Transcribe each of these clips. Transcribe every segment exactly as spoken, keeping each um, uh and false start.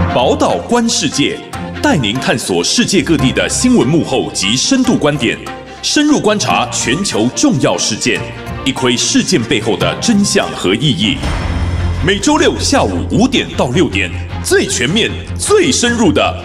宝岛观世界，带您探索世界各地的新闻幕后及深度观点，深入观察全球重要事件，一窥事件背后的真相和意义。每周六下午五点到六点，最全面、最深入的。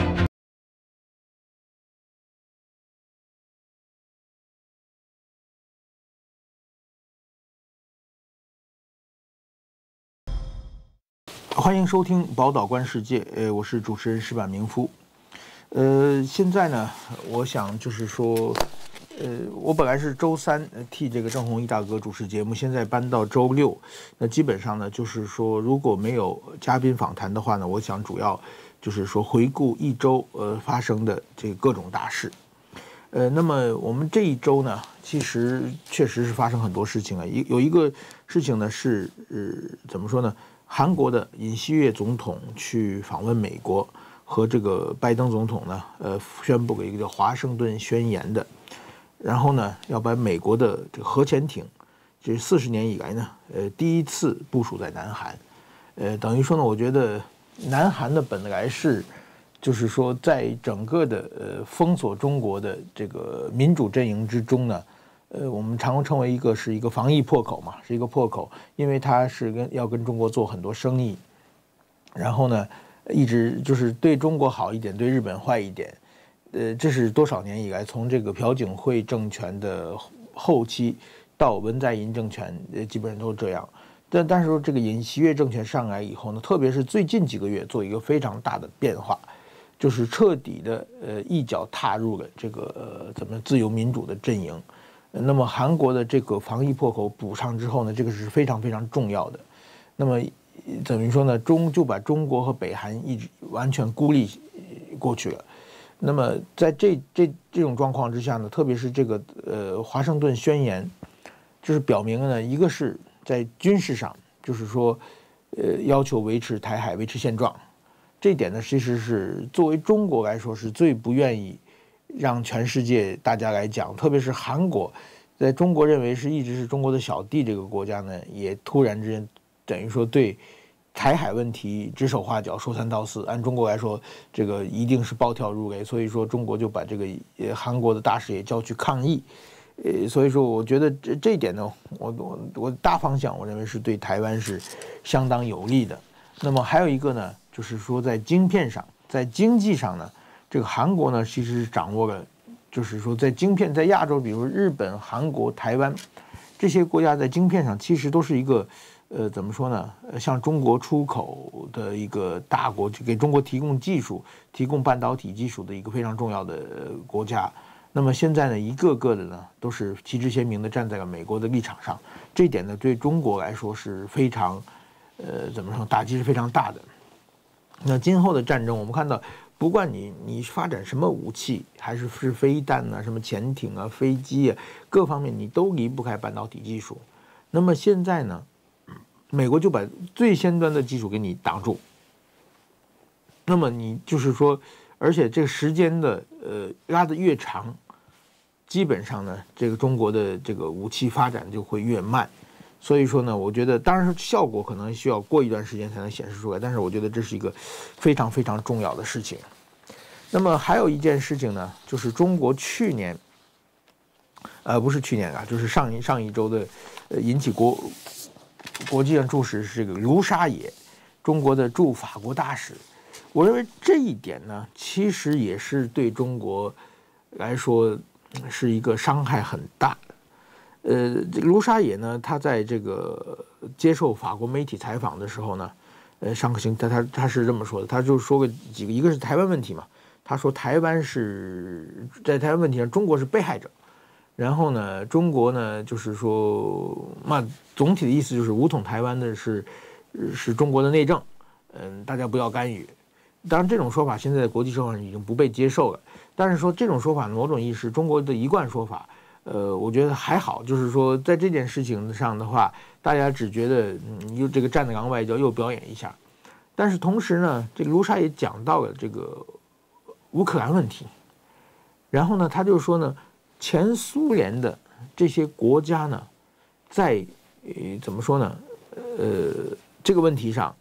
欢迎收听《宝岛观世界》，呃，我是主持人石板明夫。呃，现在呢，我想就是说，呃，我本来是周三替这个郑弘一大哥主持节目，现在搬到周六。那基本上呢，就是说，如果没有嘉宾访谈的话呢，我想主要就是说回顾一周呃发生的这个各种大事。呃，那么我们这一周呢，其实确实是发生很多事情啊。一有一个事情呢是，呃，怎么说呢？韩国的尹锡悦总统去访问美国，和这个拜登总统呢，呃，宣布了一个叫《华盛顿宣言》的，然后呢，要把美国的这个核潜艇，这四十年以来呢，呃，第一次部署在南韩，呃，等于说呢，我觉得南韩呢本来是，就是说在整个的呃封锁中国的这个民主阵营之中呢。呃，我们常称为一个是一个防疫破口嘛，是一个破口，因为它是跟要跟中国做很多生意，然后呢，一直就是对中国好一点，对日本坏一点，呃，这是多少年以来，从这个朴槿惠政权的后期到文在寅政权，呃，基本上都是这样。但但是说这个尹锡悦政权上来以后呢，特别是最近几个月，做一个非常大的变化，就是彻底的呃一脚踏入了这个呃怎么自由民主的阵营。那么韩国的这个防疫破口补上之后呢，这个是非常非常重要的。那么等于说呢，中就把中国和北韩一直完全孤立过去了。那么在这这这种状况之下呢，特别是这个呃华盛顿宣言，就是表明了呢，一个是在军事上，就是说呃要求维持台海维持现状，这一点呢，其实是作为中国来说是最不愿意让全世界大家来讲，特别是韩国，在中国认为是一直是中国的小弟这个国家呢，也突然之间等于说对台海问题指手画脚，说三道四。按中国来说，这个一定是暴跳如雷，所以说中国就把这个呃韩国的大使也叫去抗议。呃，所以说我觉得这这一点呢，我我我大方向我认为是对台湾是相当有利的。那么还有一个呢，就是说在晶片上，在经济上呢。这个韩国呢，其实是掌握了，就是说在晶片在亚洲，比如日本、韩国、台湾这些国家在晶片上，其实都是一个，呃，怎么说呢？向中国出口的一个大国，给中国提供技术、提供半导体技术的一个非常重要的国家。那么现在呢，一个个的呢，都是旗帜鲜明的站在了美国的立场上，这一点呢，对中国来说是非常，呃，怎么说，打击是非常大的。那今后的战争，我们看到。不管你你发展什么武器，还是是飞弹啊、什么潜艇啊、飞机啊，各方面你都离不开半导体技术。那么现在呢，美国就把最先端的技术给你挡住。那么你就是说，而且这个时间的呃拉得越长，基本上呢，这个中国的这个武器发展就会越慢。所以说呢，我觉得当然效果可能需要过一段时间才能显示出来，但是我觉得这是一个非常非常重要的事情。那么还有一件事情呢，就是中国去年，呃，不是去年啊，就是上一上一周的，呃，引起国国际上注视是这个卢沙野，中国的驻法国大使。我认为这一点呢，其实也是对中国来说是一个伤害很大。呃，卢沙野呢，他在这个接受法国媒体采访的时候呢，呃，上个星他他他是这么说的，他就说个几个，一个是台湾问题嘛，他说台湾是在台湾问题上，中国是被害者，然后呢，中国呢就是说，那总体的意思就是武统台湾的是是中国的内政，嗯，大家不要干预。当然，这种说法现在在国际社会上已经不被接受了，但是说这种说法某种意义是中国的一贯说法。呃，我觉得还好，就是说在这件事情上的话，大家只觉得嗯，又这个站在岗外交又表演一下，但是同时呢，这个卢沙也讲到了这个乌克兰问题，然后呢，他就说呢，前苏联的这些国家呢，在呃怎么说呢，呃这个问题上，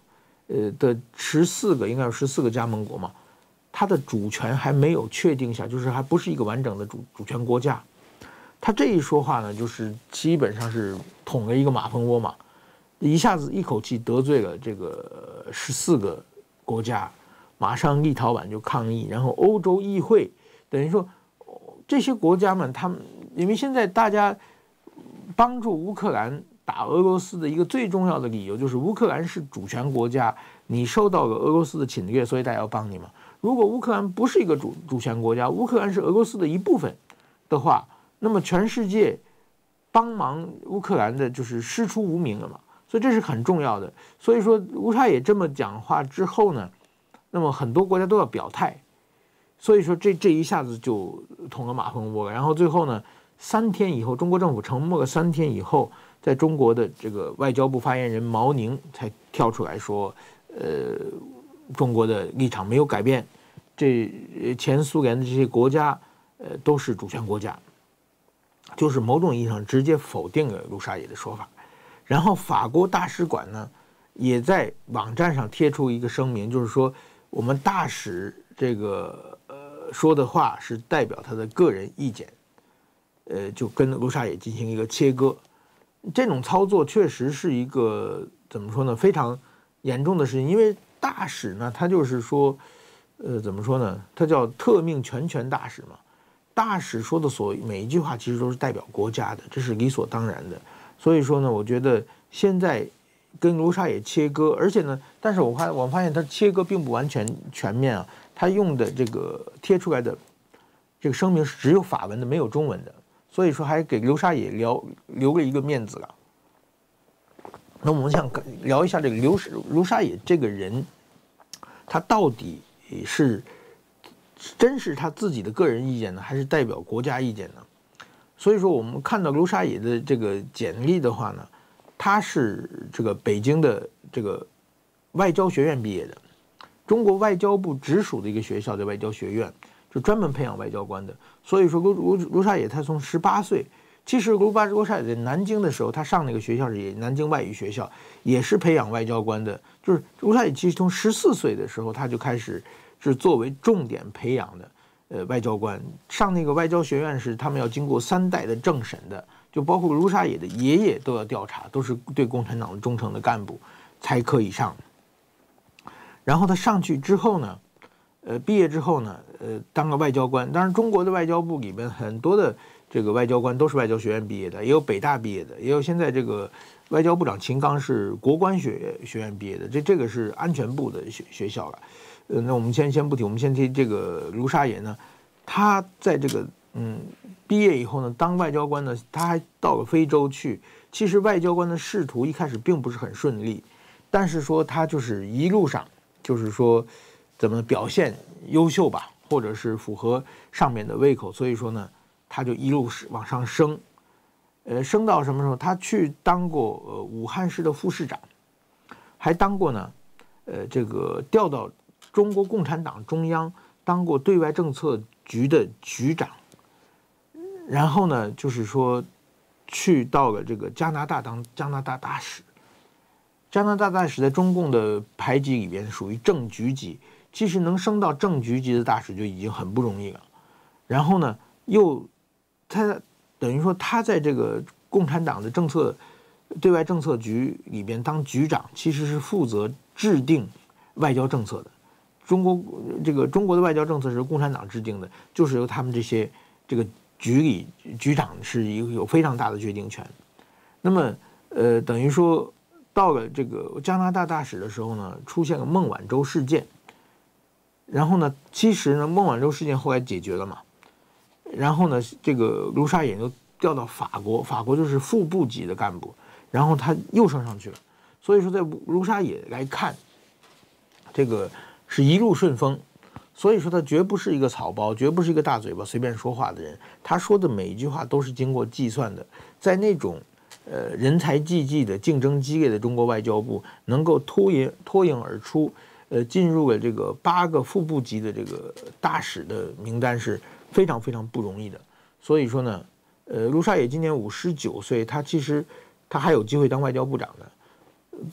呃的十四个，应该有十四个加盟国嘛，它的主权还没有确定下，就是还不是一个完整的主主权国家。他这一说话呢，就是基本上是捅了一个马蜂窝嘛，一下子一口气得罪了这个十四个国家，马上立陶宛就抗议，然后欧洲议会等于说这些国家们，他们因为现在大家帮助乌克兰打俄罗斯的一个最重要的理由就是乌克兰是主权国家，你受到了俄罗斯的侵略，所以大家要帮你嘛。如果乌克兰不是一个主主权国家，乌克兰是俄罗斯的一部分的话，那么全世界帮忙乌克兰的就是师出无名了嘛，所以这是很重要的。所以说卢沙野这么讲话之后呢，那么很多国家都要表态，所以说这这一下子就捅了马蜂窝了。然后最后呢，三天以后，中国政府沉默了三天以后，在中国的这个外交部发言人毛宁才跳出来说，呃，中国的立场没有改变，这前苏联的这些国家，呃，都是主权国家。就是某种意义上直接否定了卢沙野的说法，然后法国大使馆呢，也在网站上贴出一个声明，就是说我们大使这个呃说的话是代表他的个人意见，呃，就跟卢沙野进行一个切割。这种操作确实是一个怎么说呢，非常严重的事情，因为大使呢，他就是说，呃，怎么说呢，他叫特命全权大使嘛。大使说的所每一句话其实都是代表国家的，这是理所当然的。所以说呢，我觉得现在跟卢沙野切割，而且呢，但是我发我发现他切割并不完全全面啊，他用的这个贴出来的这个声明是只有法文的，没有中文的，所以说还给卢沙野留留了一个面子了。那我们想聊一下这个卢卢沙野这个人，他到底是真是他自己的个人意见呢，还是代表国家意见呢？所以说，我们看到卢沙野的这个简历的话呢，他是这个北京的这个外交学院毕业的，中国外交部直属的一个学校的外交学院，就专门培养外交官的。所以说，卢卢卢沙野他从十八岁，其实卢巴卢沙野在南京的时候，他上那个学校是也南京外语学校，也是培养外交官的。就是卢沙野其实从十四岁的时候，他就开始是作为重点培养的，呃，外交官上那个外交学院是他们要经过三代的政审的，就包括卢沙野的爷爷都要调查，都是对共产党的忠诚的干部才可以上。然后他上去之后呢，呃，毕业之后呢，呃，当了外交官。当然，中国的外交部里面很多的这个外交官都是外交学院毕业的，也有北大毕业的，也有现在这个外交部长秦刚是国关学学院毕业的，这这个是安全部的学学校了。呃，那我们先先不提，我们先提这个卢沙野呢，他在这个嗯毕业以后呢，当外交官呢，他还到了非洲去。其实外交官的仕途一开始并不是很顺利，但是说他就是一路上就是说怎么表现优秀吧，或者是符合上面的胃口，所以说呢，他就一路往上升，呃，升到什么时候？他去当过呃武汉市的副市长，还当过呢，呃，这个调到中国共产党中央当过对外政策局的局长，然后呢，就是说去到了这个加拿大当加拿大大使。加拿大大使在中共的排级里边属于正局级，其实能升到正局级的大使就已经很不容易了。然后呢，又他等于说他在这个共产党的政策对外政策局里边当局长，其实是负责制定外交政策的。中国这个中国的外交政策是共产党制定的，就是由他们这些这个局里局长是一个有非常大的决定权。那么呃，等于说到了这个加拿大大使的时候呢，出现了孟晚舟事件。然后呢，其实呢，孟晚舟事件后来解决了嘛。然后呢，这个卢沙野又调到法国，法国就是副部级的干部，然后他又升上去了。所以说，在卢沙野来看，这个是一路顺风。所以说，他绝不是一个草包，绝不是一个大嘴巴随便说话的人。他说的每一句话都是经过计算的。在那种呃人才济济的竞争激烈的中国外交部，能够脱颖脱颖而出，呃，进入了这个八个副部级的这个大使的名单是非常非常不容易的。所以说呢，呃，卢沙野今年五十九岁，他其实他还有机会当外交部长的。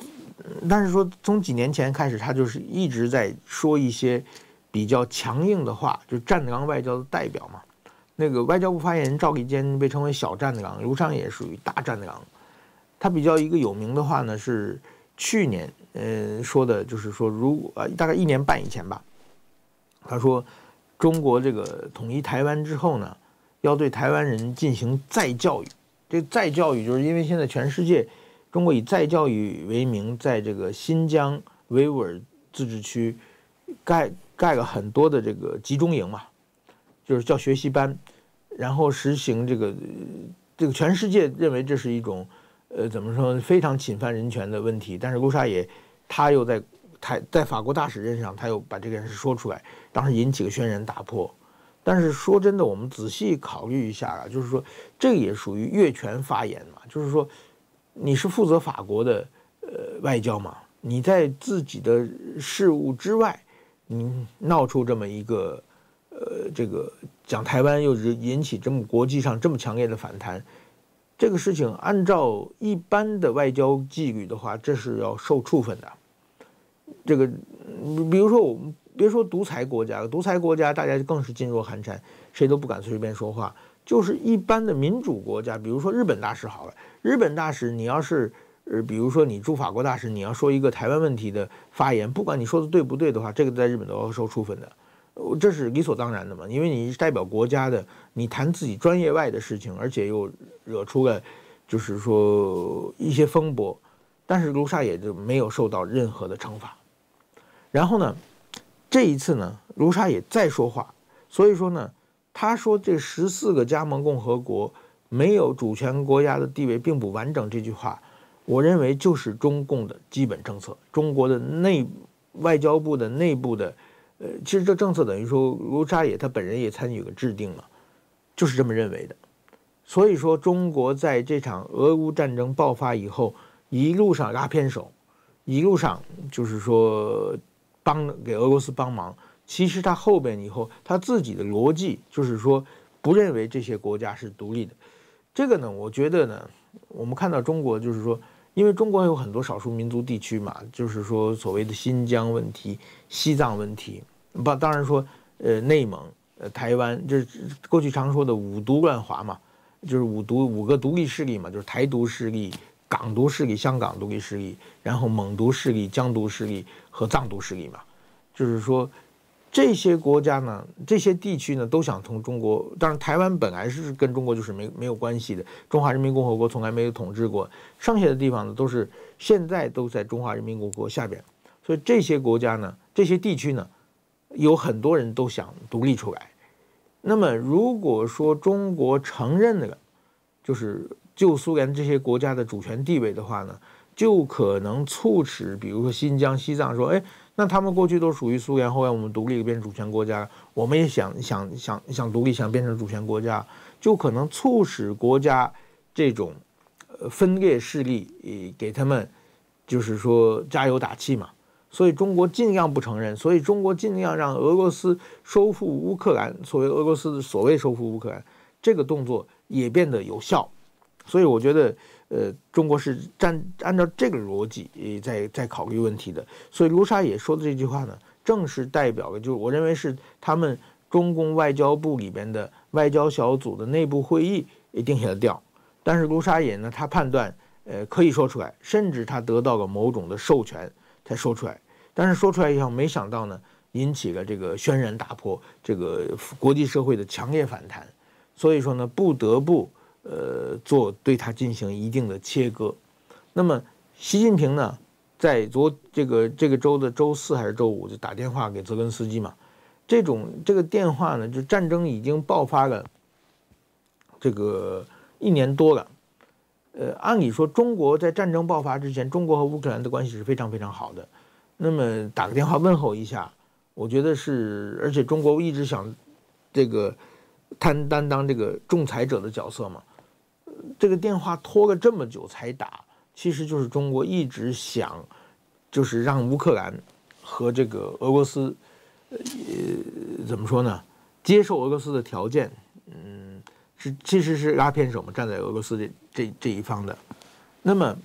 但是说从几年前开始，他就是一直在说一些比较强硬的话，就站岗外交的代表嘛。那个外交部发言人赵立坚被称为小站岗，卢昌野属于大站岗。他比较一个有名的话呢，是去年呃说的，就是说如呃大概一年半以前吧，他说中国这个统一台湾之后呢，要对台湾人进行再教育。这再教育就是因为现在全世界中国以再教育为名，在这个新疆维吾尔自治区盖盖了很多的这个集中营嘛，就是叫学习班，然后实行这个这个全世界认为这是一种呃怎么说非常侵犯人权的问题，但是卢沙野他又在台在法国大使任上，他又把这件事说出来，当时引起了轩然大波。但是说真的，我们仔细考虑一下啊，就是说这个也属于越权发言嘛，就是说你是负责法国的呃外交嘛，你在自己的事务之外，你闹出这么一个呃这个讲台湾又是引起这么国际上这么强烈的反弹，这个事情按照一般的外交纪律的话，这是要受处分的。这个比如说我们。别说独裁国家，独裁国家大家更是噤若寒蝉，谁都不敢随便说话。就是一般的民主国家，比如说日本大使好了，日本大使你要是呃，比如说你驻法国大使，你要说一个台湾问题的发言，不管你说的对不对的话，这个在日本都要受处分的，这是理所当然的嘛，因为你是代表国家的，你谈自己专业外的事情，而且又惹出了就是说一些风波，但是卢沙野就没有受到任何的惩罚。然后呢？这一次呢，卢沙野再说话，所以说呢，他说这十四个加盟共和国没有主权国家的地位并不完整，这句话，我认为就是中共的基本政策，中国的内外交部的内部的，呃，其实这政策等于说卢沙野他本人也参与了制定了，就是这么认为的。所以说，中国在这场俄乌战争爆发以后，一路上拉偏手，一路上就是说。帮给俄罗斯帮忙，其实他后边以后他自己的逻辑就是说不认为这些国家是独立的。这个呢，我觉得呢，我们看到中国就是说，因为中国有很多少数民族地区嘛，就是说所谓的新疆问题、西藏问题，不，当然说呃内蒙、呃台湾，就是过去常说的五独乱华嘛，就是五独五个独立势力嘛，就是台独势力。港独势力、香港独立势力，然后蒙独势力、疆独势力和藏独势力嘛，就是说这些国家呢，这些地区呢都想从中国，当然台湾本来是跟中国就是没没有关系的，中华人民共和国从来没有统治过，剩下的地方呢都是现在都在中华人民共和国下边，所以这些国家呢，这些地区呢，有很多人都想独立出来。那么如果说中国承认那个，就是旧苏联这些国家的主权地位的话呢，就可能促使，比如说新疆、西藏说，哎，那他们过去都属于苏联，后来我们独立变成主权国家，我们也想想想想独立，想变成主权国家，就可能促使国家这种呃分裂势力，给他们就是说加油打气嘛。所以中国尽量不承认，所以中国尽量让俄罗斯收复乌克兰，所谓俄罗斯的所谓收复乌克兰这个动作也变得有效。所以我觉得，呃，中国是按按照这个逻辑在在考虑问题的。所以卢沙野说的这句话呢，正是代表了，就是我认为是他们中共外交部里边的外交小组的内部会议也定下了调。但是卢沙野呢，他判断，呃，可以说出来，甚至他得到了某种的授权才说出来。但是说出来以后，没想到呢，引起了这个轩然大波，这个国际社会的强烈反弹。所以说呢，不得不。呃，做对它进行一定的切割。那么，习近平呢，在昨这个这个周的周四还是周五就打电话给泽连斯基嘛。这种这个电话呢，就战争已经爆发了这个一年多了。呃，按理说，中国在战争爆发之前，中国和乌克兰的关系是非常非常好的。那么打个电话问候一下，我觉得是，而且中国一直想这个担担当这个仲裁者的角色嘛。这个电话拖了这么久才打，其实就是中国一直想，就是让乌克兰和这个俄罗斯，呃，怎么说呢？接受俄罗斯的条件，嗯，是其实是拉偏手嘛，站在俄罗斯这这这一方的。那么，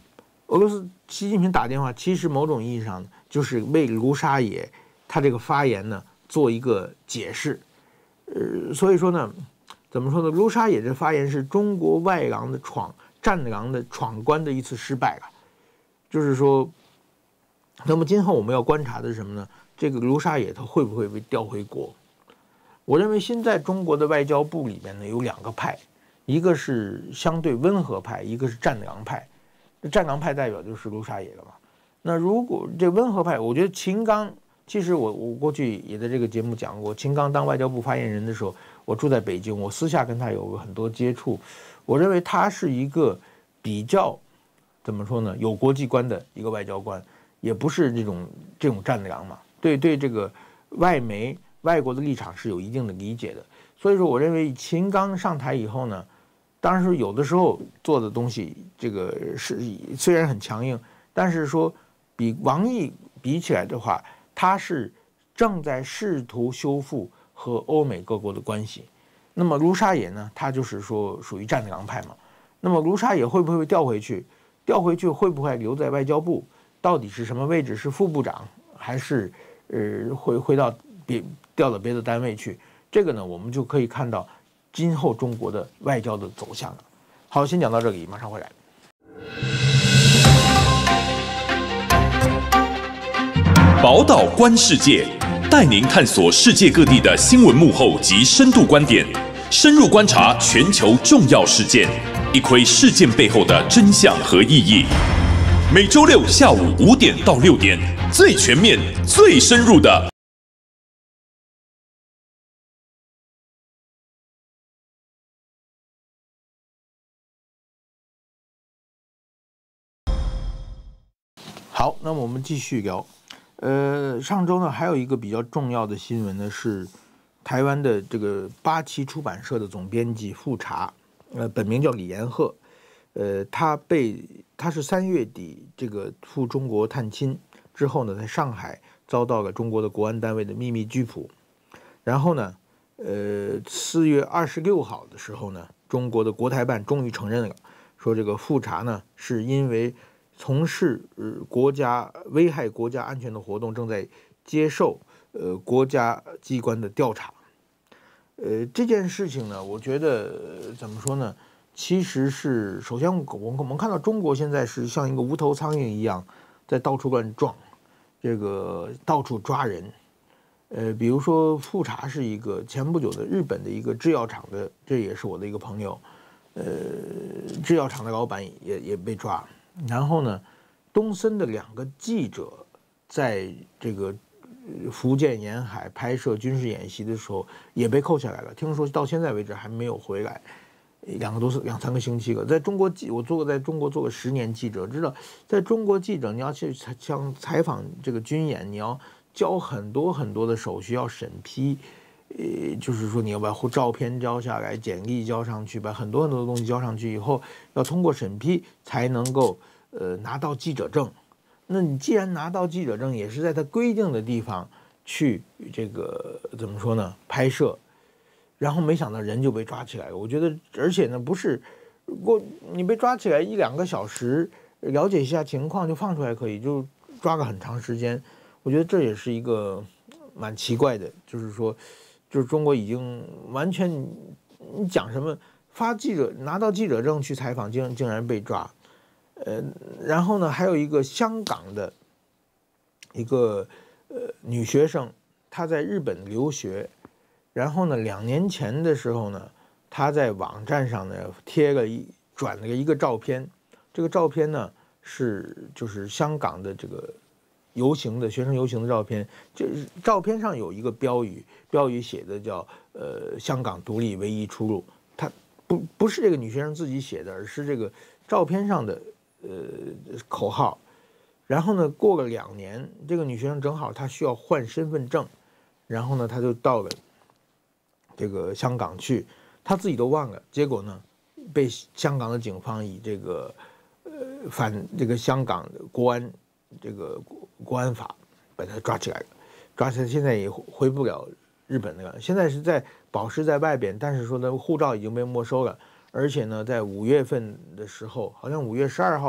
俄罗斯习近平打电话，其实某种意义上就是为卢沙野他这个发言呢做一个解释。呃，所以说呢，怎么说呢？卢沙野这发言是中国外狼的闯战狼的闯关的一次失败了。就是说，那么今后我们要观察的是什么呢？这个卢沙野他会不会被调回国？我认为现在中国的外交部里面呢有两个派，一个是相对温和派，一个是战狼派。战狼派代表就是卢沙野了嘛。那如果这温和派，我觉得秦刚，其实我我过去也在这个节目讲过，秦刚当外交部发言人的时候，我住在北京，我私下跟他有很多接触。我认为他是一个比较怎么说呢，有国际观的一个外交官，也不是这种这种战狼嘛。对对，这个外媒外国的立场是有一定的理解的。所以说，我认为秦刚上台以后呢，当然是有的时候做的东西，这个是虽然很强硬，但是说比王毅比起来的话，他是正在试图修复和欧美各国的关系。那么卢沙野呢，他就是说属于战狼派嘛。那么卢沙野会不会被调回去？调回去会不会留在外交部？到底是什么位置？是副部长，还是呃回回到别调到别的单位去？这个呢，我们就可以看到今后中国的外交的走向了。好，先讲到这里，马上回来。 宝岛观世界，带您探索世界各地的新闻幕后及深度观点，深入观察全球重要事件，一窥事件背后的真相和意义。每周六下午五点到六点，最全面、最深入的。 好，那么我们继续聊。呃，上周呢还有一个比较重要的新闻呢，是台湾的这个八旗出版社的总编辑富察，呃，本名叫李延鹤，呃，他被他是三月底这个赴中国探亲之后呢，在上海遭到了中国的国安单位的秘密拘捕，然后呢，呃，四月二十六号的时候呢，中国的国台办终于承认了，说这个富察呢是因为从事呃国家危害国家安全的活动，正在接受呃国家机关的调查。呃，这件事情呢，我觉得、呃、怎么说呢？其实是首先我们我们看到中国现在是像一个无头苍蝇一样，在到处乱撞，这个到处抓人。呃，比如说富察是一个前不久的日本的一个制药厂的，这也是我的一个朋友，呃，制药厂的老板也也被抓。然后呢，东森的两个记者在这个福建沿海拍摄军事演习的时候也被扣下来了，听说到现在为止还没有回来，两个多是两三个星期了。在中国记，我做过在中国做过十年记者，知道在中国记者你要去像采访这个军演，你要交很多很多的手续要审批。呃，就是说你要把照片交下来，简历交上去，把很多很多的东西交上去以后，要通过审批才能够呃拿到记者证。那你既然拿到记者证，也是在他规定的地方去这个怎么说呢？拍摄，然后没想到人就被抓起来了。我觉得，而且呢，不是过你被抓起来一两个小时，了解一下情况就放出来可以，就抓个很长时间。我觉得这也是一个蛮奇怪的，就是说。就是中国已经完全，你讲什么发记者拿到记者证去采访，竟竟然被抓，呃，然后呢，还有一个香港的一个呃女学生，她在日本留学，然后呢，两年前的时候呢，她在网站上呢贴了一转了一个照片，这个照片呢是就是香港的这个。游行的学生游行的照片，就是照片上有一个标语，标语写的叫“呃香港独立唯一出路”。它不不是这个女学生自己写的，而是这个照片上的呃口号。然后呢，过了两年，这个女学生正好她需要换身份证，然后呢，她就到了这个香港去，她自己都忘了。结果呢，被香港的警方以这个呃反这个香港的国安。这个国安法把他抓起来了，抓起来现在也回不了日本了。现在是在保释在外边，但是说呢，护照已经被没收了，而且呢，在五月份的时候，好像五月十二号，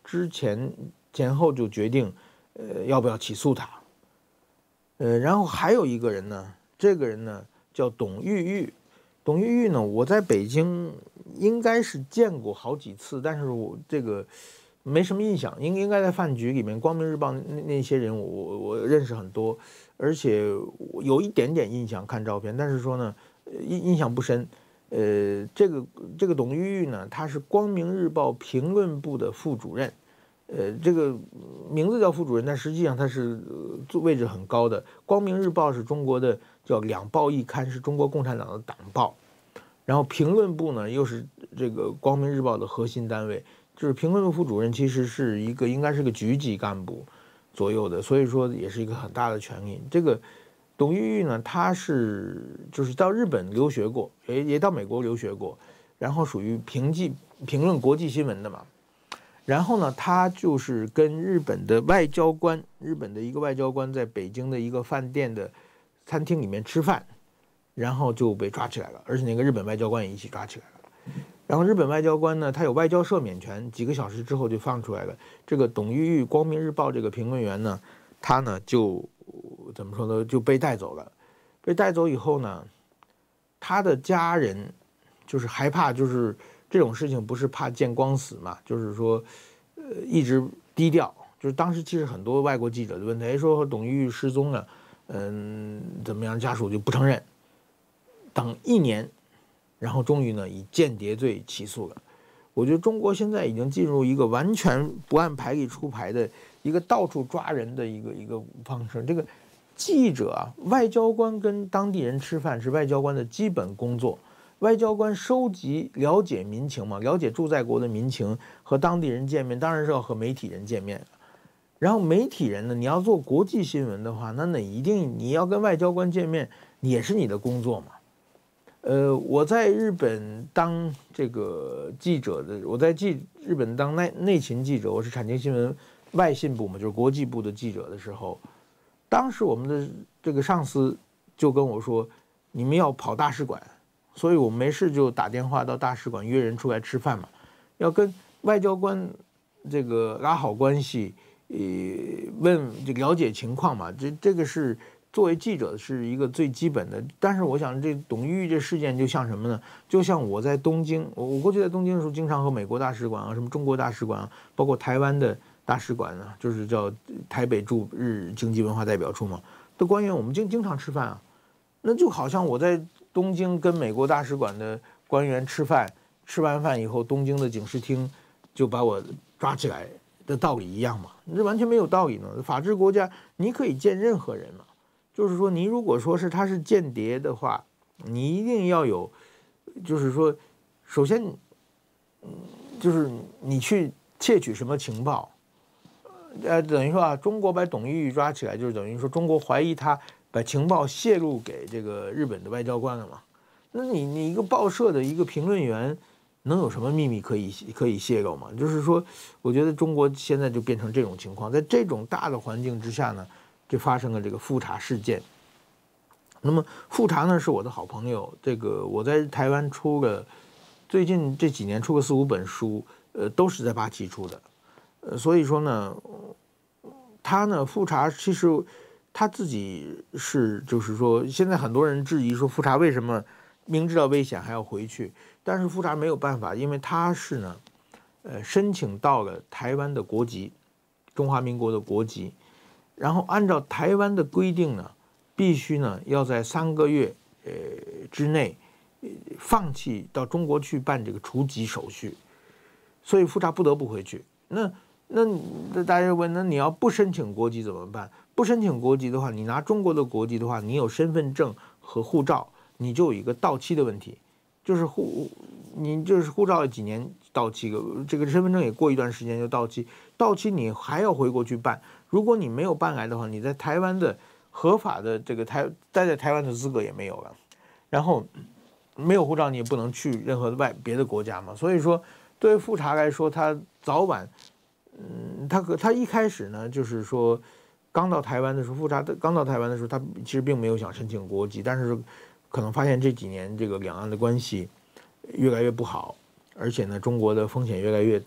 之前前后就决定，呃，要不要起诉他。呃，然后还有一个人呢，这个人呢叫董玉玉。董玉玉呢，我在北京应该是见过好几次，但是我这个没什么印象，应应该在饭局里面，《光明日报》那那些人我我我认识很多，而且有一点点印象，看照片，但是说呢，印印象不深。呃，这个这个董玉玉呢，他是《光明日报》评论部的副主任，呃，这个名字叫副主任，但实际上他是呃位置很高的。《光明日报》是中国的叫两报一刊，是中国共产党的党报，然后评论部呢又是这个《光明日报》的核心单位，就是评论部副主任其实是一个应该是个局级干部左右的，所以说也是一个很大的权力。这个董玉玉呢，他是就是到日本留学过，也也到美国留学过，然后属于评记评论国际新闻的嘛。然后呢，他就是跟日本的外交官，日本的一个外交官在北京的一个饭店的餐厅里面吃饭，然后就被抓起来了，而且那个日本外交官也一起抓起来了。然后日本外交官呢，他有外交赦免权，几个小时之后就放出来了。这个董玉玉，《光明日报》这个评论员呢，他呢就怎么说呢，就被带走了。被带走以后呢，他的家人就是害怕，就是这种事情不是怕见光死嘛，就是说，呃，一直低调。就是当时其实很多外国记者就问他，哎，说董玉玉失踪了，嗯，怎么样？家属就不承认。等一年，然后终于呢以间谍罪起诉了。我觉得中国现在已经进入一个完全不按牌理出牌的一个到处抓人的一个一个方式。这个记者啊，外交官跟当地人吃饭是外交官的基本工作。外交官收集了解民情嘛，了解驻在国的民情，和当地人见面，当然是要和媒体人见面。然后媒体人呢，你要做国际新闻的话，那那一定你要跟外交官见面，也是你的工作嘛。呃，我在日本当这个记者的，我在记日本当内内勤记者，我是产经新闻外信部嘛，就是国际部的记者的时候，当时我们的这个上司就跟我说，你们要跑大使馆，所以我没事就打电话到大使馆约人出来吃饭嘛，要跟外交官这个拉好关系，呃，问就了解情况嘛，这这个是。作为记者是一个最基本的，但是我想这董玉玉这事件就像什么呢？就像我在东京，我我过去在东京的时候，经常和美国大使馆啊、什么中国大使馆啊，包括台湾的大使馆啊，就是叫台北驻日经济文化代表处嘛的官员，我们经经常吃饭啊。那就好像我在东京跟美国大使馆的官员吃饭，吃完饭以后，东京的警视厅就把我抓起来的道理一样嘛？这完全没有道理呢。法治国家，你可以见任何人嘛。就是说，你如果说是他是间谍的话，你一定要有，就是说，首先，嗯，就是你去窃取什么情报，呃，等于说啊，中国把董玉玉抓起来，就是等于说中国怀疑他把情报泄露给这个日本的外交官了嘛？那你你一个报社的一个评论员，能有什么秘密可以可以泄露吗？就是说，我觉得中国现在就变成这种情况，在这种大的环境之下呢。就发生了这个富察事件。那么富察呢是我的好朋友，这个我在台湾出了，最近这几年出个四五本书，呃，都是在八旗出的，呃，所以说呢，他呢富察其实他自己是就是说，现在很多人质疑说富察为什么明知道危险还要回去，但是富察没有办法，因为他是呢，呃，申请到了台湾的国籍，中华民国的国籍。然后按照台湾的规定呢，必须呢要在三个月呃之内，呃放弃到中国去办这个除籍手续，所以富察不得不回去。那那那大家问，那你要不申请国籍怎么办？不申请国籍的话，你拿中国的国籍的话，你有身份证和护照，你就有一个到期的问题，就是护你就是护照几年到期了，这个身份证也过一段时间就到期，到期你还要回国去办。如果你没有办来的话，你在台湾的合法的这个台待在台湾的资格也没有了，然后没有护照你也不能去任何外别的国家嘛。所以说，对于富察来说，他早晚，嗯，他他一开始呢，就是说刚到台湾的时候，富察刚到台湾的时候，他其实并没有想申请国籍，但是可能发现这几年这个两岸的关系越来越不好，而且呢，中国的风险越来越大。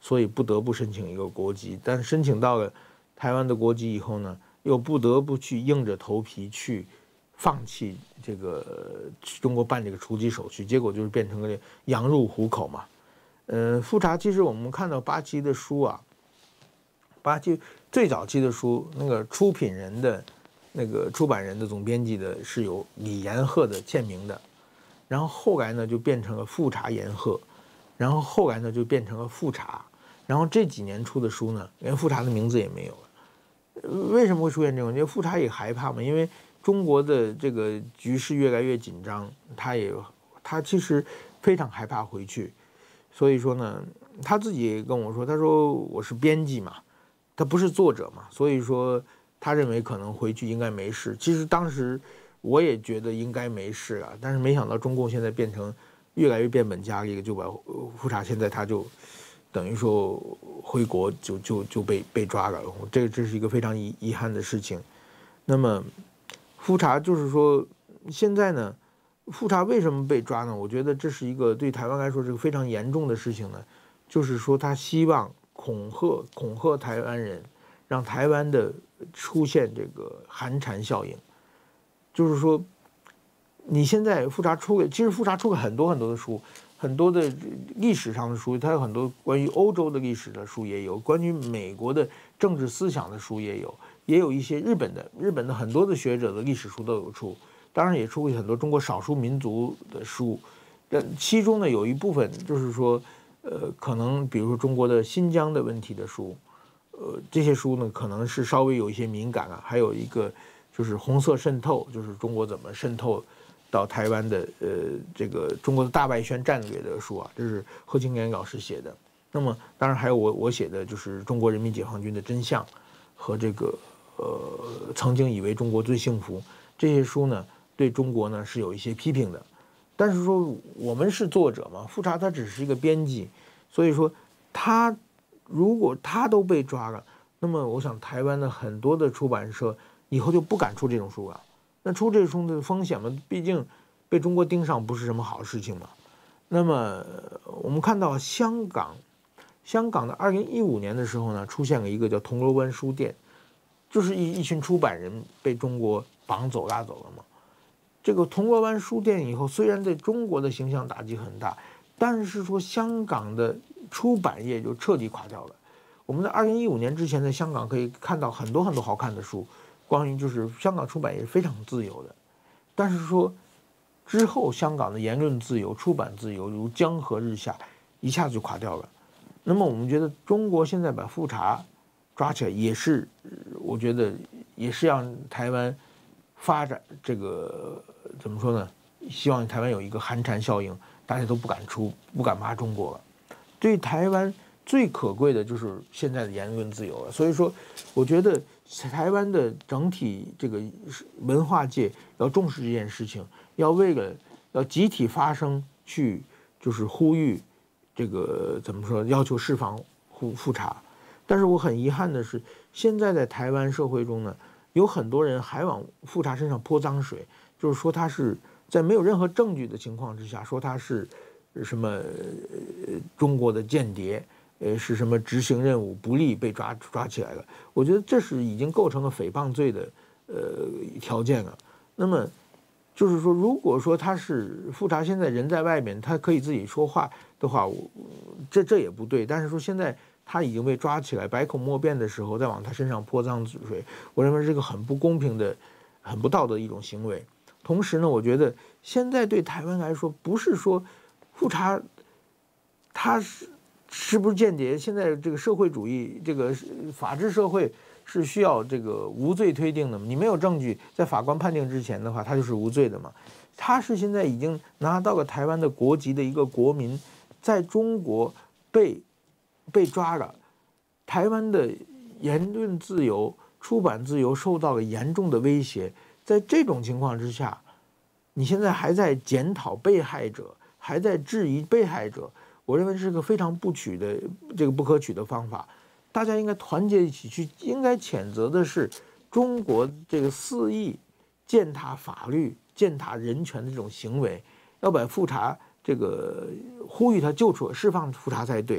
所以不得不申请一个国籍。但申请到了台湾的国籍以后呢，又不得不去硬着头皮去放弃这个中国办这个除籍手续，结果就是变成了羊入虎口嘛。呃，复查其实我们看到八旗的书啊，八旗最早期的书，那个出品人的那个出版人的总编辑的是有李延鹤的签名的，然后后来呢就变成了复查延鹤，然后后来呢就变成了复查，然后这几年出的书呢，连复查的名字也没有了。为什么会出现这种？因为复查也害怕嘛，因为中国的这个局势越来越紧张，他也他其实非常害怕回去，所以说呢，他自己也跟我说，他说我是编辑嘛，他不是作者嘛，所以说他认为可能回去应该没事。其实当时我也觉得应该没事啊，但是没想到中共现在变成越来越变本加厉，就把复查现在他就等于说回国就就就被被抓了，这个这是一个非常遗遗憾的事情。那么复查就是说现在呢，复查为什么被抓呢？我觉得这是一个对台湾来说是个非常严重的事情呢，就是说他希望恐吓恐吓台湾人，让台湾的出现这个寒蝉效应，就是说你现在复查出了，其实复查出了很多很多的书，很多的历史上的书，它有很多关于欧洲的历史的书也有，关于美国的政治思想的书也有，也有一些日本的日本的很多的学者的历史书都有出，当然也出过很多中国少数民族的书，但其中呢有一部分就是说，呃，可能比如说中国的新疆的问题的书，呃，这些书呢可能是稍微有一些敏感啊，还有一个就是红色渗透，就是中国怎么渗透到台湾的呃这个中国的大外宣战略的书啊，这是贺青年老师写的。那么当然还有我我写的就是中国人民解放军的真相和这个呃曾经以为中国最幸福，这些书呢对中国呢是有一些批评的。但是说我们是作者嘛，复查他只是一个编辑，所以说他如果他都被抓了，那么我想台湾的很多的出版社以后就不敢出这种书了。那出这种的风险嘛，毕竟被中国盯上不是什么好事情嘛。那么我们看到香港，香港的二零一五年的时候呢，出现了一个叫铜锣湾书店，就是一一群出版人被中国绑走拉走了嘛。这个铜锣湾书店以后，虽然对中国的形象打击很大，但是说香港的出版业就彻底垮掉了。我们在二零一五年之前，在香港可以看到很多很多好看的书。关于就是香港出版业非常自由的，但是说之后香港的言论自由、出版自由如江河日下，一下子就垮掉了。那么我们觉得中国现在把复查抓起来，也是我觉得也是让台湾发展这个怎么说呢？希望台湾有一个寒蝉效应，大家都不敢出、不敢骂中国了。对台湾最可贵的就是现在的言论自由了。所以说，我觉得台湾的整体这个文化界要重视这件事情，要为了要集体发声去，就是呼吁这个怎么说，要求释放复复查。但是我很遗憾的是，现在在台湾社会中呢，有很多人还往复查身上泼脏水，就是说他是在没有任何证据的情况之下，说他是什么中国的间谍。呃，是什么执行任务不力被抓抓起来了？我觉得这是已经构成了诽谤罪的呃条件了。那么就是说，如果说他是复查，现在人在外面，他可以自己说话的话，我这这也不对。但是说现在他已经被抓起来，百口莫辩的时候，再往他身上泼脏水，我认为是个很不公平的、很不道德的一种行为。同时呢，我觉得现在对台湾来说，不是说复查他是。是不是间谍？现在这个社会主义，这个法治社会是需要这个无罪推定的嘛？你没有证据，在法官判定之前的话，他就是无罪的嘛。他是现在已经拿到了台湾的国籍的一个国民，在中国被被抓了，台湾的言论自由、出版自由受到了严重的威胁。在这种情况之下，你现在还在检讨被害者，还在质疑被害者。我认为是个非常不取的这个不可取的方法，大家应该团结一起去，应该谴责的是中国这个肆意践踏法律、践踏人权的这种行为，要把复查这个呼吁他救出、释放复查才对。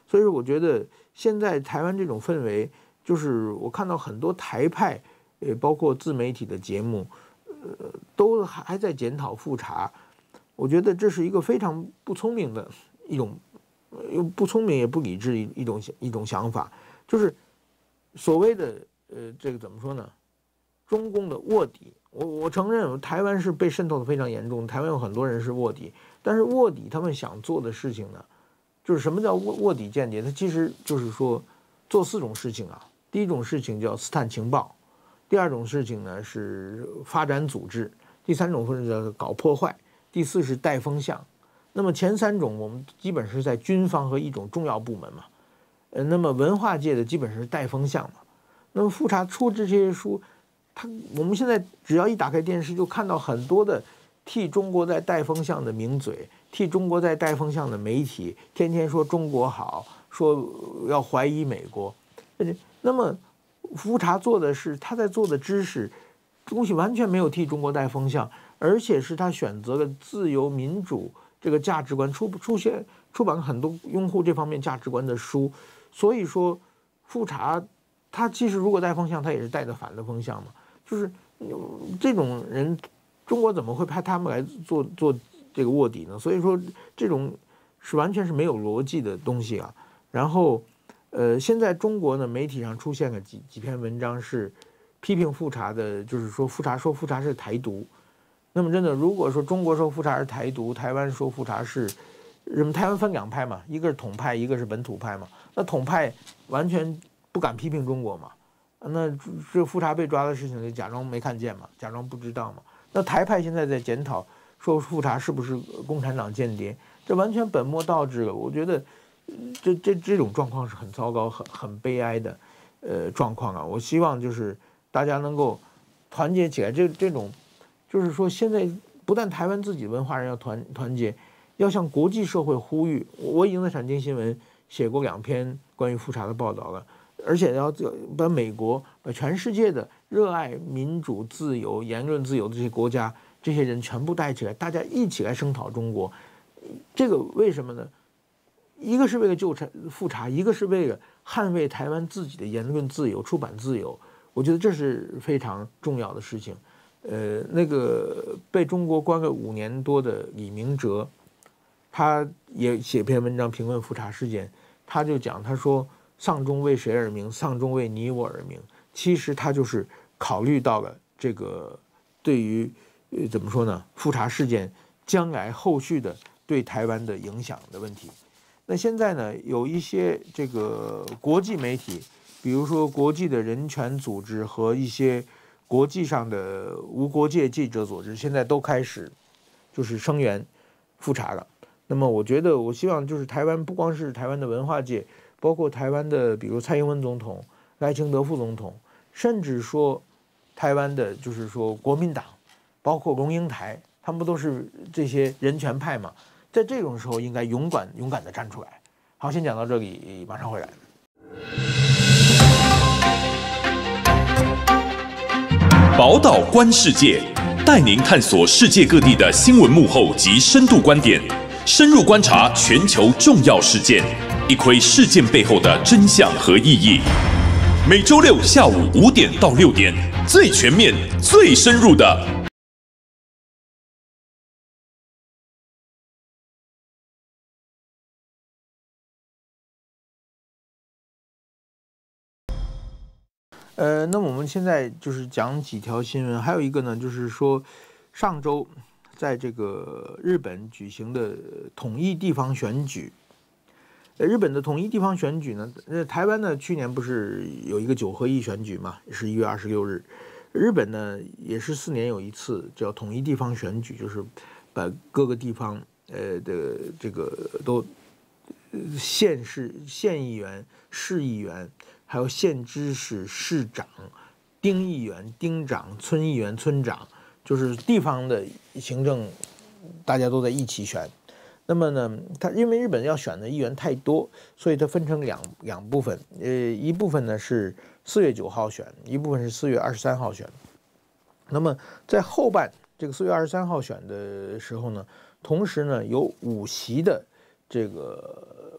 所以说我觉得现在台湾这种氛围，就是我看到很多台派，呃，包括自媒体的节目，呃，都还在检讨复查。我觉得这是一个非常不聪明的一种，又不聪明也不理智一一种一种想法，就是所谓的呃这个怎么说呢？中共的卧底，我我承认台湾是被渗透的非常严重，台湾有很多人是卧底，但是卧底他们想做的事情呢，就是什么叫卧卧底间谍？它其实就是说做四种事情啊。第一种事情叫刺探情报，第二种事情呢是发展组织，第三种是叫搞破坏，第四是带风向。那么前三种我们基本是在军方和一种重要部门嘛，呃，那么文化界的基本是带风向嘛。那么复查出这些书。他我们现在只要一打开电视，就看到很多的替中国在带风向的名嘴，替中国在带风向的媒体，天天说中国好，说要怀疑美国。那么复查做的是他在做的知识东西完全没有替中国带风向，而且是他选择了自由民主这个价值观，出出现出版很多拥护这方面价值观的书。所以说复查他其实如果带风向，他也是带着反的风向嘛。就是这种人，中国怎么会派他们来做做这个卧底呢？所以说，这种是完全是没有逻辑的东西啊。然后，呃，现在中国呢，媒体上出现了几几篇文章是批评复查的，就是说复查说复查是台独。那么真的，如果说中国说复查是台独，台湾说复查是，什么台湾分两派嘛，一个是统派，一个是本土派嘛。那统派完全不敢批评中国嘛。那这复查被抓的事情就假装没看见嘛，假装不知道嘛。那台派现在在检讨，说复查是不是共产党间谍，这完全本末倒置了。我觉得这这这种状况是很糟糕、很很悲哀的呃状况啊。我希望就是大家能够团结起来。这这种就是说，现在不但台湾自己文化人要团团结，要向国际社会呼吁。我已经在产经新闻写过两篇关于复查的报道了。而且要把美国、把全世界的热爱民主、自由、言论自由的这些国家、这些人全部带起来，大家一起来声讨中国。这个为什么呢？一个是为了救查复查，一个是为了捍卫台湾自己的言论自由、出版自由。我觉得这是非常重要的事情。呃，那个被中国关了五年多的李明哲，他也写篇文章评论复查事件，他就讲，他说。丧钟为谁而鸣？丧钟为你我而鸣。其实他就是考虑到了这个对于呃怎么说呢？复查事件将来后续的对台湾的影响的问题。那现在呢，有一些这个国际媒体，比如说国际的人权组织和一些国际上的无国界记者组织，现在都开始就是声援复查了。那么我觉得，我希望就是台湾不光是台湾的文化界。包括台湾的，比如蔡英文总统、赖清德副总统，甚至说台湾的，就是说国民党，包括龙应台，他们不都是这些人权派嘛？在这种时候，应该勇敢勇敢地站出来。好，先讲到这里，马上回来。 宝岛观世界，带您探索世界各地的新闻幕后及深度观点，深入观察全球重要事件。一窥事件背后的真相和意义。每周六下午五点到六点，最全面、最深入的。 呃，那么我们现在就是讲几条新闻，还有一个呢，就是说上周在这个日本举行的统一地方选举。日本的统一地方选举呢，呃，台湾呢去年不是有一个九合一选举嘛，是一月二十六日。日本呢也是四年有一次叫统一地方选举，就是把各个地方呃的这个都县市县议员、市议员，还有县知事、市长、町议员、町长、村议员、村长，就是地方的行政，大家都在一起选。那么呢，它因为日本要选的议员太多，所以它分成两两部分。呃，一部分呢是四月九号选，一部分是四月二十三号选。那么在后半这个四月二十三号选的时候呢，同时呢有五席的这个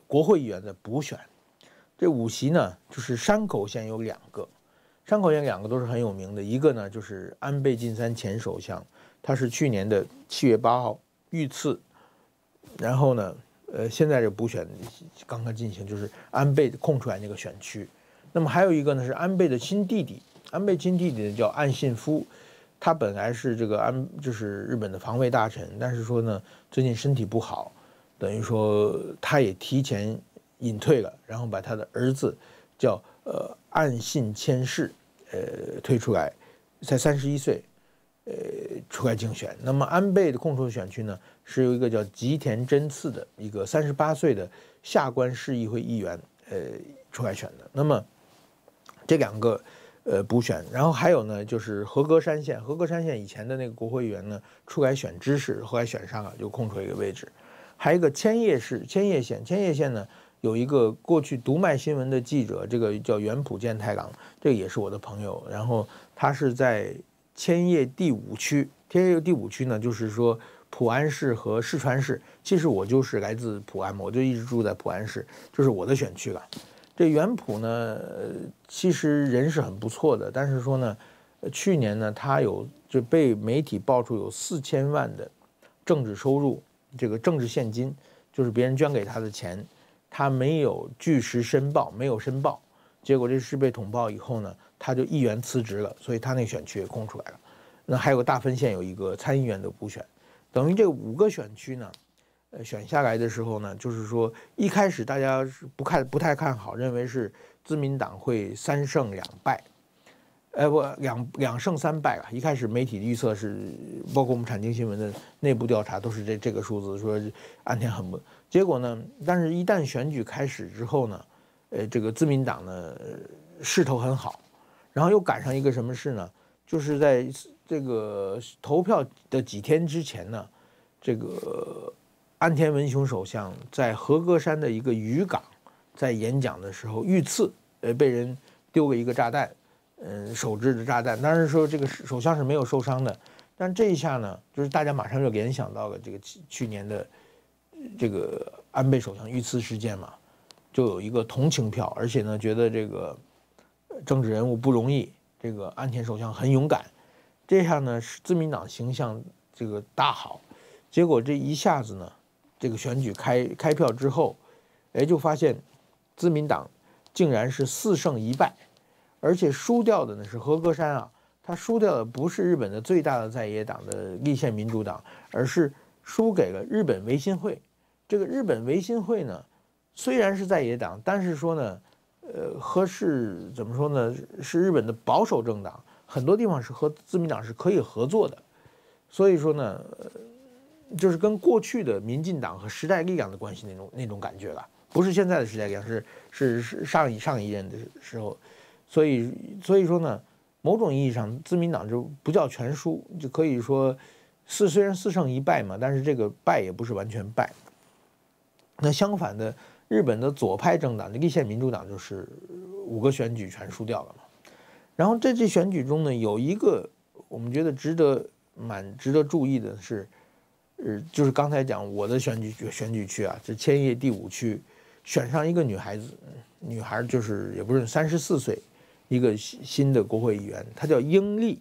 国会议员的补选。这五席呢，就是山口县有两个，山口县两个都是很有名的，一个呢就是安倍晋三前首相，他是去年的七月八号遇刺，然后呢，呃，现在这补选刚刚进行，就是安倍空出来那个选区。那么还有一个呢是安倍的亲弟弟，安倍亲弟弟叫岸信夫。他本来是这个安，就是日本的防卫大臣，但是说呢，最近身体不好，等于说他也提前隐退了，然后把他的儿子叫呃岸信千世呃推出来，才三十一岁，呃出来竞选。那么安倍的空出的选区呢，是由一个叫吉田真次的一个三十八岁的下关市议会议员呃出来选的。那么这两个。呃，补选，然后还有呢，就是和歌山县，和歌山县以前的那个国会议员呢，出来选知事，后来选上了，就空出一个位置。还有一个千叶市，千叶县，千叶县呢有一个过去读卖新闻的记者，这个叫原浦健太郎，这个也是我的朋友。然后他是在千叶第五区，千叶第五区呢，就是说浦安市和四川市。其实我就是来自浦安嘛，我就一直住在浦安市，就是我的选区了。这原浦呢，其实人是很不错的，但是说呢，去年呢，他有就被媒体爆出有四千万的政治收入，这个政治现金，就是别人捐给他的钱，他没有据实申报，没有申报，结果这事被捅爆以后呢，他就议员辞职了，所以他那个选区也空出来了。那还有个大分县有一个参议员的补选，等于这五个选区呢。呃，选下来的时候呢，就是说一开始大家是不看不太看好，认为是自民党会三胜两败，呃不两两胜三败啊。一开始媒体预测是，包括我们产经新闻的内部调查都是这这个数字，说岸田很不。结果呢，但是一旦选举开始之后呢，呃，这个自民党呢势头很好，然后又赶上一个什么事呢？就是在这个投票的几天之前呢，这个。安田文雄首相在和歌山的一个渔港，在演讲的时候遇刺，呃，被人丢了一个炸弹，嗯，手制的炸弹。当然说这个首相是没有受伤的，但这一下呢，就是大家马上就联想到了这个去年的这个安倍首相遇刺事件嘛，就有一个同情票，而且呢，觉得这个政治人物不容易，这个安田首相很勇敢，这下呢，自民党形象这个大好，结果这一下子呢。这个选举开开票之后，哎，就发现自民党竟然是四胜一败，而且输掉的呢是和歌山啊，他输掉的不是日本的最大的在野党的立宪民主党，而是输给了日本维新会。这个日本维新会呢，虽然是在野党，但是说呢，呃，和是怎么说呢，是日本的保守政党，很多地方是和自民党是可以合作的，所以说呢。就是跟过去的民进党和时代力量的关系那种那种感觉了，不是现在的时代力量，是是是上一上一任的时候，所以所以说呢，某种意义上自民党就不叫全输，就可以说四虽然四胜一败嘛，但是这个败也不是完全败。那相反的，日本的左派政党的立宪民主党就是五个选举全输掉了嘛。然后在这选举中呢，有一个我们觉得值得蛮值得注意的是。呃，就是刚才讲我的选举选举区啊，这千叶第五区选上一个女孩子，女孩就是也不是三十四岁，一个新的国会议员，她叫英利，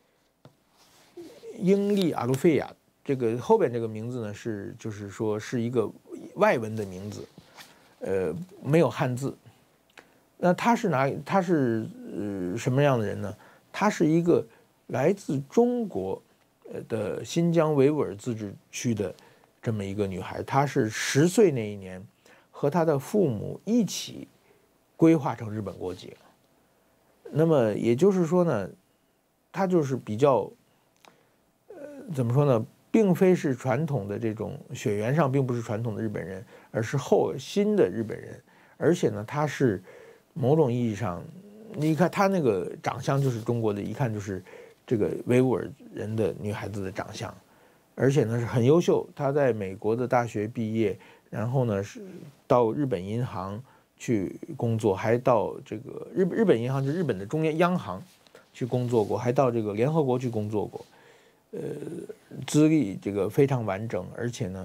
英利阿鲁费亚。这个后边这个名字呢是就是说是一个外文的名字，呃，没有汉字。那她是哪？她是呃什么样的人呢？她是一个来自中国。的新疆维吾尔自治区的这么一个女孩，她是十岁那一年和她的父母一起规划成日本国籍了。那么也就是说呢，她就是比较，呃，怎么说呢，并非是传统的这种血缘上并不是传统的日本人，而是后新的日本人。而且呢，她是某种意义上，你看她那个长相就是中国的，一看就是。这个维吾尔人的女孩子的长相，而且呢是很优秀。她在美国的大学毕业，然后呢是到日本银行去工作，还到这个日日本银行就是日本的中央央行去工作过，还到这个联合国去工作过。呃，资历这个非常完整，而且呢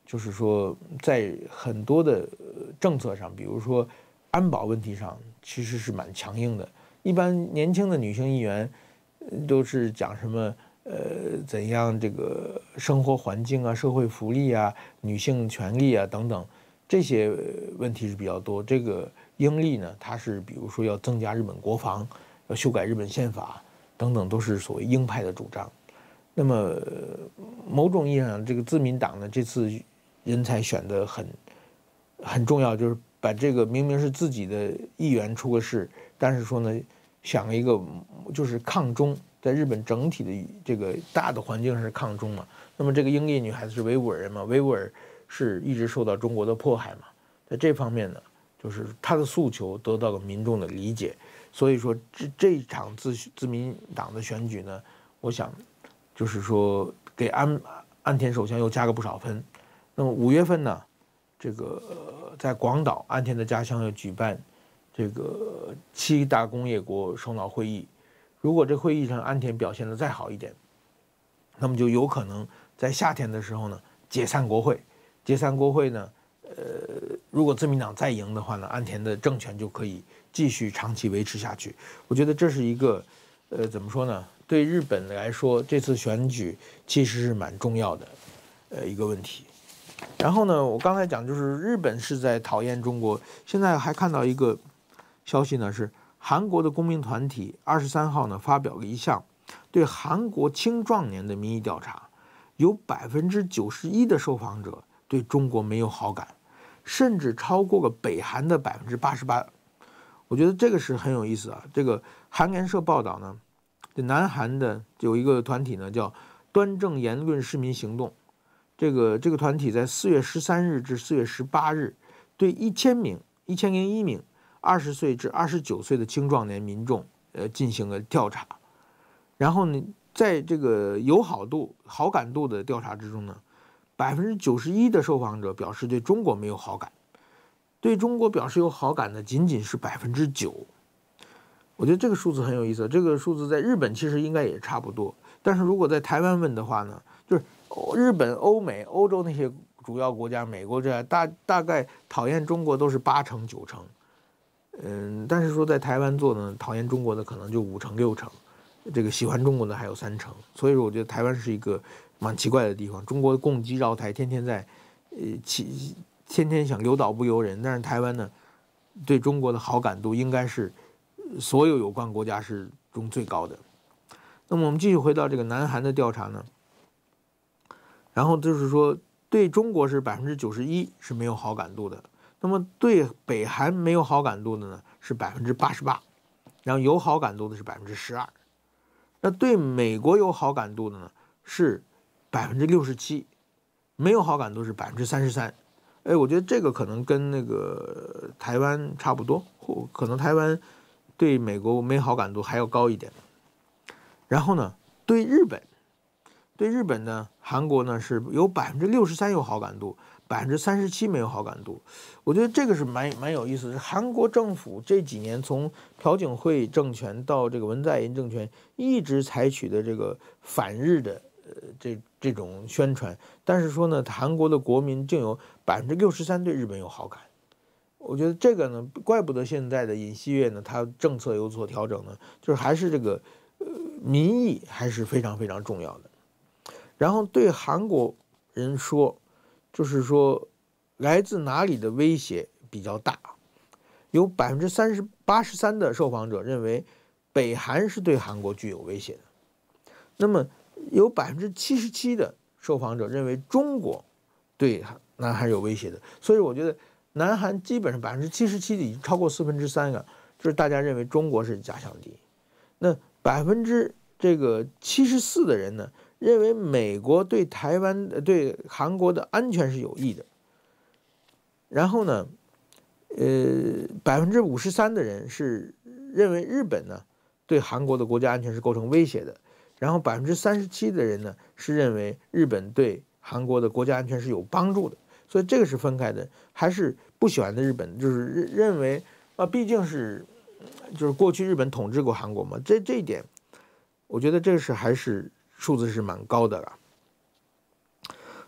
就是说在很多的政策上，比如说安保问题上，其实是蛮强硬的。一般年轻的女性议员都是讲什么呃怎样这个生活环境啊、社会福利啊、女性权利啊等等这些问题是比较多。这个英利呢，它是比如说要增加日本国防，要修改日本宪法等等，都是所谓鹰派的主张。那么某种意义上，这个自民党呢这次人才选得很很重要，就是把这个明明是自己的议员出个事，但是说呢想了一个就是抗中，在日本整体的这个大的环境是抗中嘛。那么这个英利女孩子是维吾尔人嘛，维吾尔是一直受到中国的迫害嘛，在这方面呢，就是她的诉求得到了民众的理解。所以说这这一场自自民党的选举呢，我想就是说给安安田首相又加个不少分。那么五月份呢，这个、呃、在广岛安田的家乡要举办这个七大工业国首脑会议。如果这会议上安田表现得再好一点，那么就有可能在夏天的时候呢解散国会。解散国会呢，呃，如果自民党再赢的话呢，安田的政权就可以继续长期维持下去。我觉得这是一个，呃，怎么说呢？对日本来说，这次选举其实是蛮重要的，呃，一个问题。然后呢，我刚才讲就是日本是在讨厌中国，现在还看到一个消息呢，是韩国的公民团体二十三号呢发表了一项对韩国青壮年的民意调查，有百分之九十一的受访者对中国没有好感，甚至超过了北韩的百分之八十八。我觉得这个是很有意思啊。这个韩联社报道呢，这南韩的有一个团体呢叫端正言论市民行动，这个这个团体在四月十三日至四月十八日对一千名一千零一名二十岁至二十九岁的青壮年民众呃进行了调查。然后呢，在这个友好度好感度的调查之中呢，百分之九十一的受访者表示对中国没有好感，对中国表示有好感的仅仅是百分之九。我觉得这个数字很有意思，这个数字在日本其实应该也差不多，但是如果在台湾问的话呢，就是日本、欧美、欧洲那些主要国家，美国这样大大概讨厌中国都是八成九成，嗯，但是说在台湾做呢，讨厌中国的可能就五成六成，这个喜欢中国的还有三成。所以说，我觉得台湾是一个蛮奇怪的地方。中国共机绕台，天天在，呃，起天天想留岛不留人，但是台湾呢，对中国的好感度应该是所有有关国家是中最高的。那么我们继续回到这个南韩的调查呢，然后就是说对中国是百分之九十一是没有好感度的，那么对北韩没有好感度的呢是百分之八十八，然后有好感度的是百分之十二，那对美国有好感度的呢是百分之六十七，没有好感度是百分之三十三。哎，我觉得这个可能跟那个台湾差不多，或可能台湾对美国没好感度还要高一点。然后呢，对日本，对日本呢，韩国呢是有百分之六十三有好感度，百分之三十七没有好感度。我觉得这个是蛮蛮有意思的。韩国政府这几年从朴槿惠政权到这个文在寅政权，一直采取的这个反日的呃这这种宣传，但是说呢，韩国的国民竟有百分之六十三对日本有好感。我觉得这个呢，怪不得现在的尹锡悦呢，他政策有所调整呢，就是还是这个呃民意还是非常非常重要的。然后对韩国人说，就是说来自哪里的威胁比较大，有百分之三十八十三的受访者认为北韩是对韩国具有威胁的，那么有百分之七十七的受访者认为中国对南韩有威胁的。所以我觉得南韩基本上百分之七十七已经超过四分之三了，就是大家认为中国是假想敌。那百分之这个七十四的人呢，认为美国对台湾、对韩国的安全是有益的。然后呢，呃，百分之五十三的人是认为日本呢对韩国的国家安全是构成威胁的。然后百分之三十七的人呢是认为日本对韩国的国家安全是有帮助的。所以这个是分开的，还是不喜欢的日本，就是认为啊，毕竟是就是过去日本统治过韩国嘛，这这一点，我觉得这个是还是数字是蛮高的了。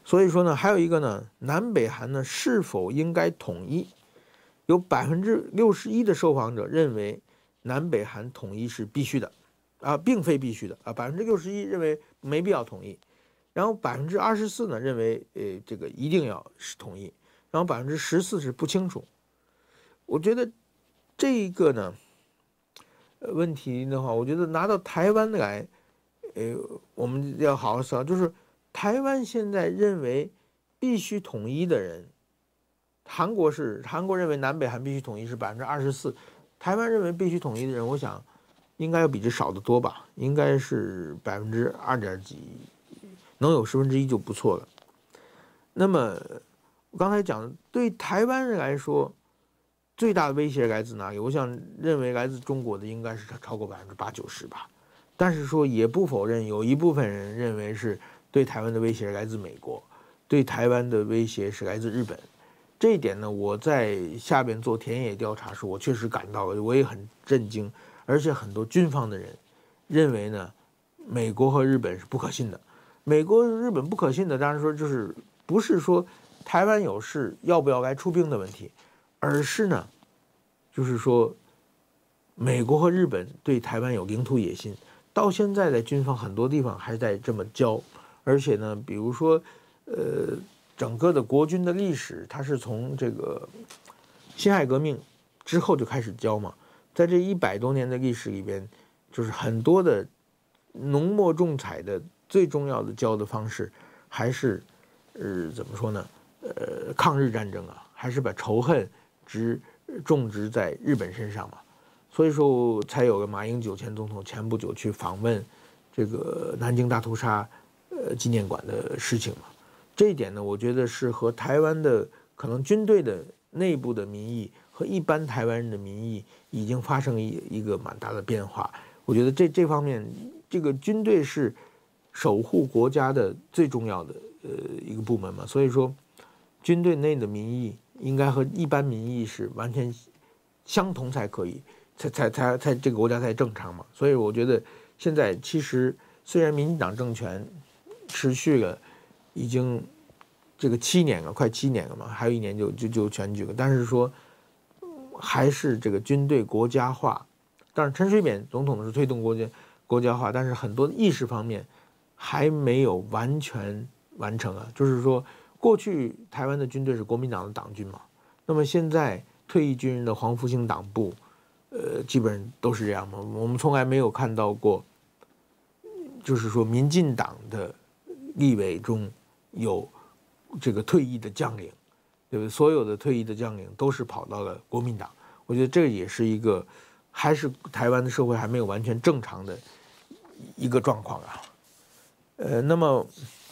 所以说呢，还有一个呢，南北韩呢是否应该统一？有百分之六十一的受访者认为南北韩统一是必须的，啊，并非必须的啊，百分之六十一认为没必要统一，然后百分之二十四呢认为呃这个一定要是统一，然后百分之十四是不清楚。我觉得这个呢，呃问题的话，我觉得拿到台湾来，呃，我们要好好思考，就是台湾现在认为必须统一的人。韩国是韩国认为南北韩必须统一是百分之二十四，台湾认为必须统一的人，我想应该要比这少得多吧，应该是百分之二点几，能有十分之一就不错了。那么我刚才讲，对台湾人来说，最大的威胁来自哪里？我想认为来自中国的应该是超过百分之八九十吧。但是说也不否认，有一部分人认为是对台湾的威胁来自美国，对台湾的威胁是来自日本。这一点呢，我在下边做田野调查时，我确实感到了，我也很震惊，而且很多军方的人认为呢，美国和日本是不可信的。美国、日本不可信的，当然说就是不是说台湾有事要不要来出兵的问题，而是呢，就是说美国和日本对台湾有领土野心，到现在在军方很多地方还在这么教，而且呢，比如说，呃。整个的国军的历史，它是从这个辛亥革命之后就开始教嘛，在这一百多年的历史里边，就是很多的浓墨重彩的最重要的教的方式，还是呃怎么说呢？呃，抗日战争啊，还是把仇恨植种植在日本身上嘛，所以说才有了马英九前总统前不久去访问这个南京大屠杀呃纪念馆的事情嘛。这一点呢，我觉得是和台湾的可能军队的内部的民意和一般台湾人的民意已经发生一一个蛮大的变化。我觉得这这方面，这个军队是守护国家的最重要的呃一个部门嘛，所以说军队内的民意应该和一般民意是完全相同才可以，才才才才这个国家才正常嘛。所以我觉得现在其实虽然民进党政权持续了。已经这个七年了，快七年了嘛，还有一年就就就选举了。但是说还是这个军队国家化，当然陈水扁总统是推动国家国家化，但是很多意识方面还没有完全完成啊。就是说，过去台湾的军队是国民党的党军嘛，那么现在退役军人的黄复兴党部，呃，基本上都是这样嘛。我们从来没有看到过，就是说民进党的立委中。有这个退役的将领，对不对？所有的退役的将领都是跑到了国民党，我觉得这也是一个，还是台湾的社会还没有完全正常的一个状况啊。呃，那么，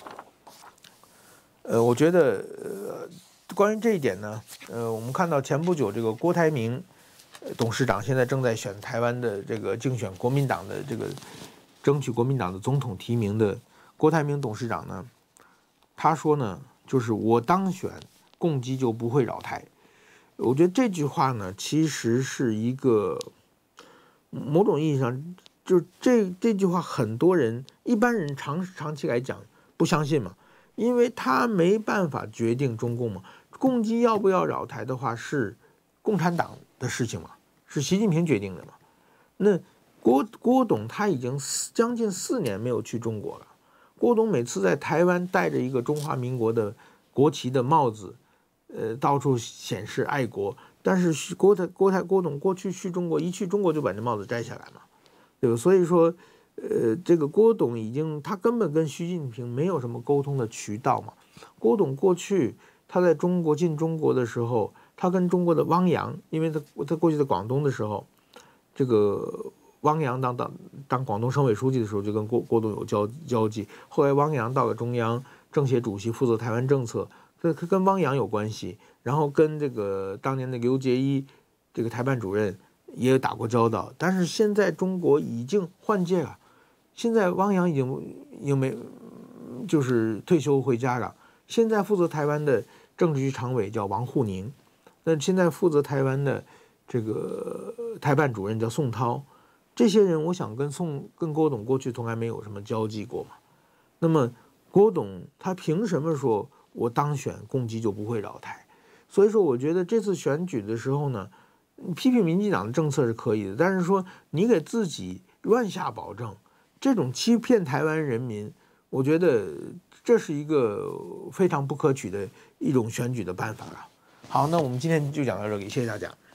呃，我觉得，呃，关于这一点呢，呃，我们看到前不久这个郭台铭董事长现在正在选台湾的这个竞选国民党的这个争取国民党的总统提名的郭台铭董事长呢。他说呢，就是我当选，共机就不会扰台。我觉得这句话呢，其实是一个某种意义上，就是这这句话，很多人一般人长长期来讲不相信嘛，因为他没办法决定中共嘛。共机要不要扰台的话，是共产党的事情嘛，是习近平决定的嘛。那郭郭董他已经将近四年没有去中国了。郭董每次在台湾戴着一个中华民国的国旗的帽子，呃，到处显示爱国。但是郭台郭台郭董过去去中国，一去中国就把这帽子摘下来嘛，对吧？所以说，呃，这个郭董已经他根本跟习近平没有什么沟通的渠道嘛。郭董过去他在中国进中国的时候，他跟中国的汪洋，因为他他过去在广东的时候，这个。汪洋当当当广东省委书记的时候，就跟郭郭董有交交际。后来汪洋到了中央政协主席，负责台湾政策，这跟汪洋有关系。然后跟这个当年的刘捷一，这个台办主任也打过交道。但是现在中国已经换届了，现在汪洋已经已经没就是退休回家了。现在负责台湾的政治局常委叫王沪宁，那现在负责台湾的这个台办主任叫宋涛。这些人，我想跟宋跟郭董过去从来没有什么交际过嘛。那么郭董他凭什么说我当选共机就不会扰台？所以说，我觉得这次选举的时候呢，批评民进党的政策是可以的，但是说你给自己乱下保证，这种欺骗台湾人民，我觉得这是一个非常不可取的一种选举的办法了。好，那我们今天就讲到这里，谢谢大家。